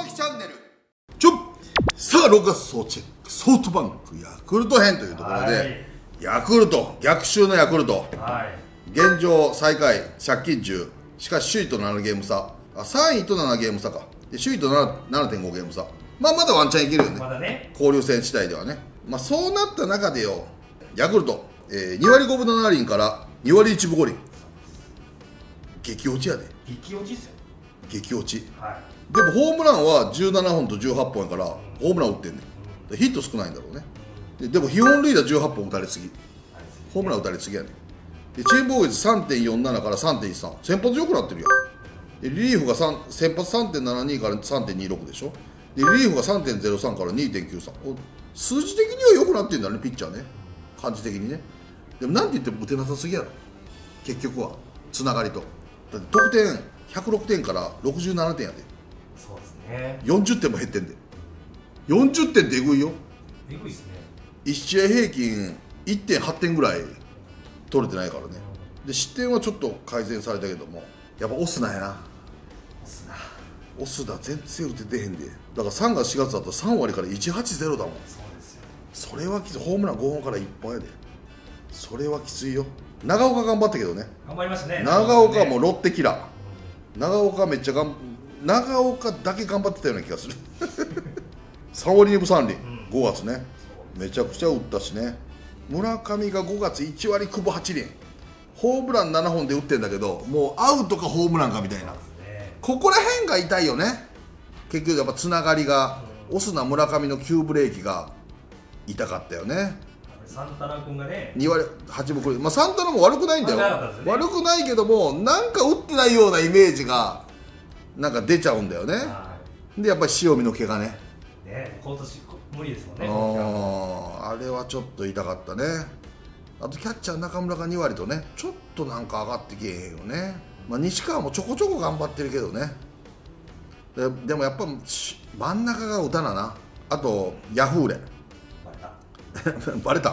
木チャンネルさあ6月総チェックソフトバンクヤクルト編というところで、ヤクルト逆襲のヤクルト、現状最下位借金10、しかし首位と7ゲーム差、3位と7ゲーム差かで、首位と 7.5 ゲーム差、まだワンチャンいけるよね、交流戦次第ではね。そうなった中でよ、ヤクルト、2割5分7厘から2割1分5厘、激落ちやで。 激落ちっすよ。 激落ち、でもホームランは17本と18本やから、ホームラン打ってんねん。ヒット少ないんだろうね。でも非本塁打18本打たれすぎ、ホームラン打たれすぎやねん。でチーム防御率 3.47 から 3.13、先発良くなってるやん。でリリーフが先発 3.72 から 3.26 でしょ。でリリーフが 3.03 から 2.93、数字的には良くなってるんだね、ピッチャーね、感じ的にね。でもなんて言っても打てなさすぎやろ、結局はつながりと。だって得点106点から67点やで。 そうですね。 40点も減ってんで。40点ってえぐいよ。 えぐいっすね。 1試合平均 1.8 点ぐらい取れてないからね。で失点はちょっと改善されたけども、やっぱオスナやな。オスナ全然打ててへんで。だから3月4月だったら3割から180だもん。 そうですよ。 それはきつい。ホームラン5本から1本やで。それはきついよ。長岡頑張ったけどね。 頑張りましたね。 長岡はもうロッテキラー。長岡めっちゃ長岡だけ頑張ってたような気がする3割2分3厘、5月ね、めちゃくちゃ打ったしね。村上が5月1割9分8厘、ホームラン7本で打ってんだけど、もうアウトかホームランかみたいな、ここら辺が痛いよね。結局やっぱつながりが、オスナ村上の急ブレーキが痛かったよね。 サンタナ君がね、 2割8分9厘、サンタナも悪くないんだよ、悪くないけども、なんか打ってないようなイメージがなんか出ちゃうんだよね。でやっぱり塩見の怪我ね。 今年無理ですもんね。 あれはちょっと痛かったね。あとキャッチャー中村が2割とね、ちょっとなんか上がってけえへんよね。西川もちょこちょこ頑張ってるけどね。でもやっぱ真ん中が打たなな。あとヤフーレバレた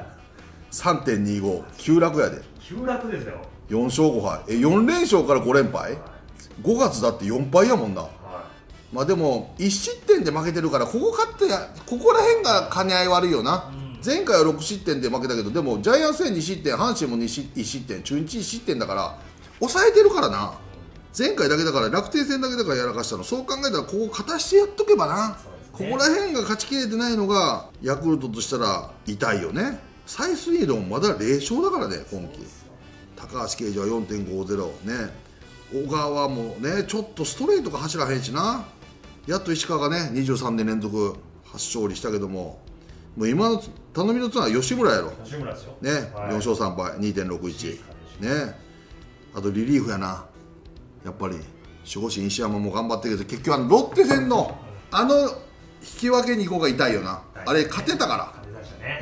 3.25、急落やで。 急落ですよ。4 勝5敗、4連勝から5連敗、5月だって4敗やもんな。でも1失点で負けてるから、ここ勝ってここら辺が兼ね合い悪いよな。前回は6失点で負けたけど、でもジャイアンツ戦2失点、阪神も1失点、中日1失点だから抑えてるからな。前回だけだから、楽天戦だけだからやらかしたの。そう考えたらここ勝たしてやっとけばな。ここら辺が勝ちきれてないのがヤクルトとしたら痛いよね。サイスニードもまだ0勝だからね、今季。高橋奎二は 4.50 ね。小川もね、ちょっとストレートが走らへんしな。やっと石川がね23年連続初勝利したけども、もう今の頼みの綱は吉村やろ。 吉村ですよね、4勝3敗 2.61 ね。あとリリーフやな。やっぱり守護神石山も頑張ってるけど、結局ロッテ戦の引き分け2個が痛いよな。あれ勝てたから、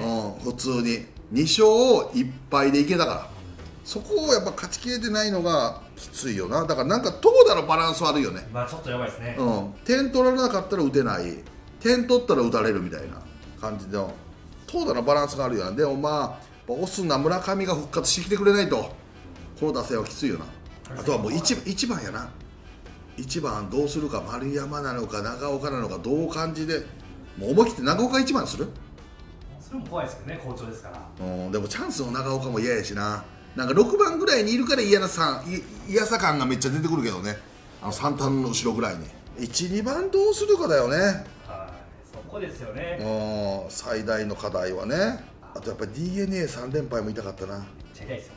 普通に2勝1敗でいけたから、そこをやっぱ勝ちきれてないのがきついよな。だからなんか投打のバランス悪いよね。 ちょっとやばいですね。 点取られなかったら打てない、点取ったら打たれるみたいな感じの投打のバランスがあるよな。でもオスナ村上が復活してきてくれないと、この打線はきついよな。あとはもう1番やな。1番どうするか、丸山なのか長岡なのか、どう感じでもう思い切って長岡1番する。 それも怖いですけどね、好調ですから。 でもチャンスの長岡も嫌やしな。なんか6番ぐらいにいるから嫌さ感がめっちゃ出てくるけどね。サンタナの後ろぐらいに 1,2 番どうするかだよね。 そこですよね。 最大の課題はね。あとやっぱり DNA3 連敗も痛かったな。 めっちゃ痛いですよ。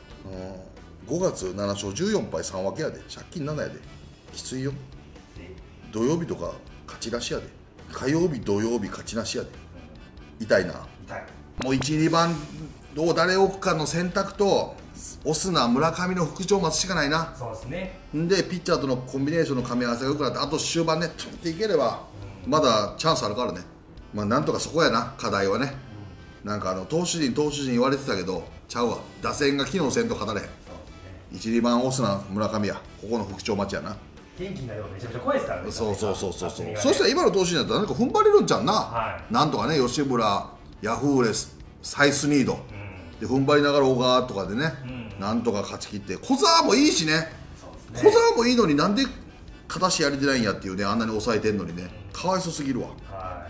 5月7勝14敗3分けやで。借金7やで。きついよ。土曜日とか勝ちなしやで。火曜日土曜日勝ちなしやで。痛いな。もう 1,2 番を誰置くかの選択と、オスナ村上の復調を待つしかないな。 そうですね。 でピッチャーとのコンビネーションの噛み合わせが良くなって、あと終盤ね取っていければまだチャンスあるからね。なんとかそこやな、課題はね。なんか投手陣言われてたけどちゃうわ。打線が機能せんと勝たれへん。1,2 番オスナ村上や、ここの復調待ちやな。 元気になればめちゃめちゃ怖いですからね。 そうそしたら今の投手になったら何か踏ん張れるんちゃうな。なんとかね、吉村ヤフーレスサイスニードで踏ん張りながら小川とかでね、なんとか勝ち切って。小沢もいいしね。小沢もいいのになんで形やれてないんやっていうね、あんなに抑えてんのにね、かわいそすぎるわ。 はい、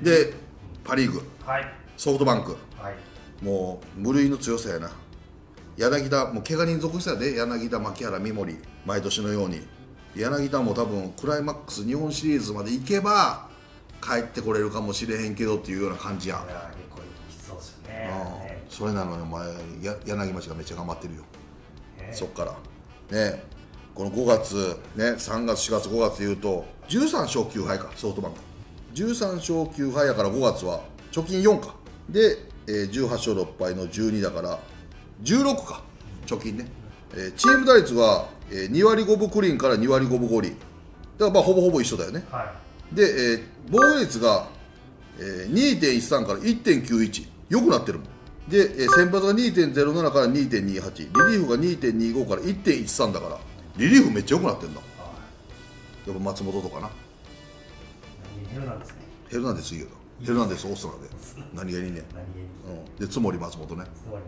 でパ・リーグ、 はい、 ソフトバンク、 はい、 もう無類の強さやな。柳田もう怪我人続出やで、柳田、牧原、三森、毎年のように。柳田も多分クライマックス日本シリーズまで行けば帰ってこれるかもしれへんけどっていうような感じやん。 いや結構きつそうですよね。 それなのにお前柳町がめっちゃ頑張ってるよ、そっからね。この5月ね、3月4月5月でいうと13勝9敗か、ソフトバンク13勝9敗やから、5月は貯金4かで、18勝6敗の12だから16か貯金ね。チーム打率は、2割5分クリーンから2割5分5厘だからまあほぼほぼ一緒だよね。 はで、防御率が、2.13 から 1.91 良くなってるもんで、先発が 2.07 から 2.28 リリーフが 2.25 から 1.13 だから、リリーフめっちゃ良くなってんだ。やっぱ松本とかな。 ヘルナンデスね。 ヘルナンデスいいよな。ヘルナンデスオーストラで何気にね、で津森松本ね。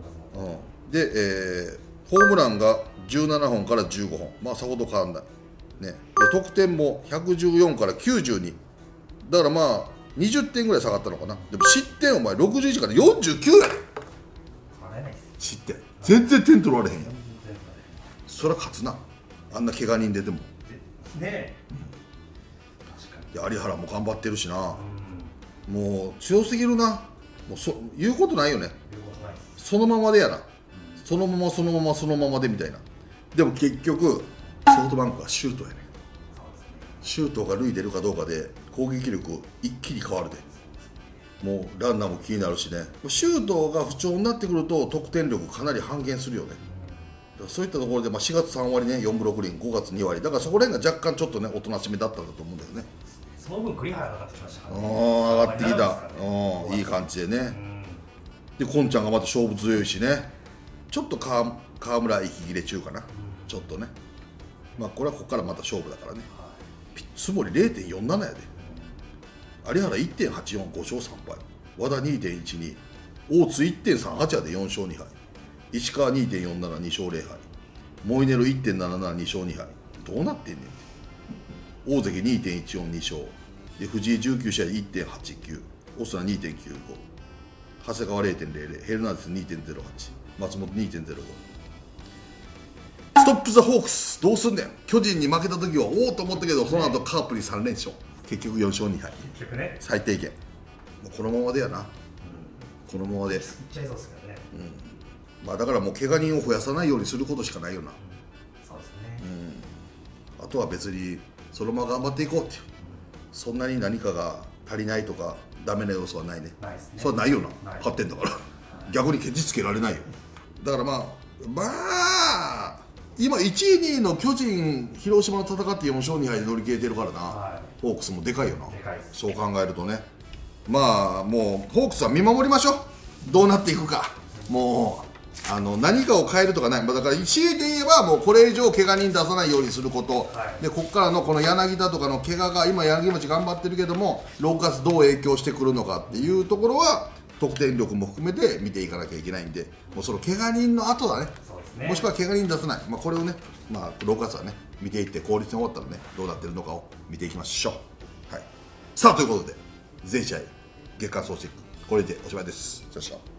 で、ホームランが17本から15本、まあさほど変わんないね。で得点も114から92だからまあ20点ぐらい下がったのかな。でも失点お前61から49やで。失点全然点取られへんやん。そりゃ勝つな、あんな怪我人出てもね。 え、 確かに有原も頑張ってるしな、もう強すぎるな。もう言うことないよね。そのままでやな、そのままそのままそのままでみたいな。でも結局ソフトバンクはシュートやね。シュートが塁出るかどうかで攻撃力一気に変わるで。もうランナーも気になるしね。シュートが不調になってくると得点力かなり半減するよね。だからそういったところで、まあ、4月3割ね、4分6厘、5月2割だからそこら辺が若干ちょっとねおとなしめだったんだと思うんだよね。 その分栗原が上がってきましたからね。 上がってきた、いい感じでね。でこんちゃんがまた勝負強いしね。ちょっと川村息切れ中かな、ちょっとね。まあこれはここからまた勝負だからね。津森 0.47 やで、有原 1.84、5勝3敗、和田 2.12、大津 1.38 やで4勝2敗、石川 2.47、2勝0敗、モイネロ 1.77、2勝2敗。どうなってんねんって。大関 2.14、2勝で、藤井19試合 1.89、オスナ 2.95、長谷川 0.00、ヘルナンデス 2.08、松本 2.05。ストップ・ザ・ホークスどうすんねん。巨人に負けた時はおおと思ったけど、その後カープに3連勝、結局4勝2敗、 結局ね、 最低限。もうこのままでやな、このままでいっちゃいそうですけどね。 まあだからもう怪我人を増やさないようにすることしかないよな。 そうですね。 あとは別にそのまま頑張っていこうっていう、そんなに何かが足りないとかダメな要素はないね。 ないですね。 それはないよな、勝ってんだから逆にケチつけられないよ。だからまあ今1位2位の巨人広島の戦って4勝2敗で乗り切れてるからな、ホークスもでかいよな。そう考えるとね、まあもうホークスは見守りましょう、どうなっていくか。もう何かを変えるとかない、だから強いて言えばもうこれ以上怪我人出さないようにすること、でここからのこの柳田とかの怪我が今柳町頑張ってるけども6月どう影響してくるのかっていうところは得点力も含めて見ていかなきゃいけないんで、もうその怪我人の後だね。もしくは怪我人出さない、これをね、6月はね見ていって、効率に終わったらねどうなってるのかを見ていきましょう。はい、さあということで全試合月間総チェックこれでおしまいです。よっしゃ。